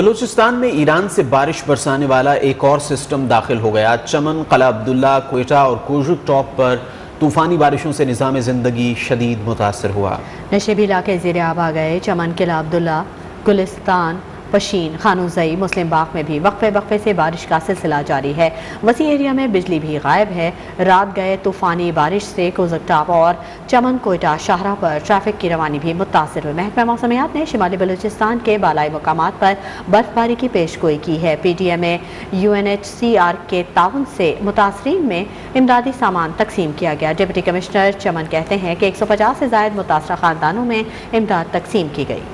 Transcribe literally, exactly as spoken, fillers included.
बलूचिस्तान में ईरान से बारिश बरसाने वाला एक और सिस्टम दाखिल हो गया। चमन, कला अब्दुल्ला, क्वेटा और कोजुक टॉप पर तूफानी बारिशों से निज़ाम ज़िंदगी शदीद मुतासर हुआ। नशेबी इलाके ज़ेर आब आ गए। चमन, किला अब्दुल्ला, गुलिस्तान, पशीन, खानूज़ई, मुस्लिम बाग में भी वक्फे वक्फे से बारिश का सिलसिला जारी है। वसी एरिया में बिजली भी गायब है। रात गए तूफानी बारिश से कोजुक टॉप और चमन, कोयटा शाहरा पर ट्रैफिक की रवानी भी मुतासर हुई। महकमा मौसमियात ने शिमाली बलूचिस्तान के बालाई मुकामात पर बर्फबारी की पेशगोई की है। P D M A U N H C R के ताउन से मुतासरीन में इमदादी सामान तकसीम किया गया। डिप्टी कमिश्नर चमन कहते हैं कि एक सौ पचास से ज़ायद मुतासरा खानदानों में इमदाद तकसीम की गई।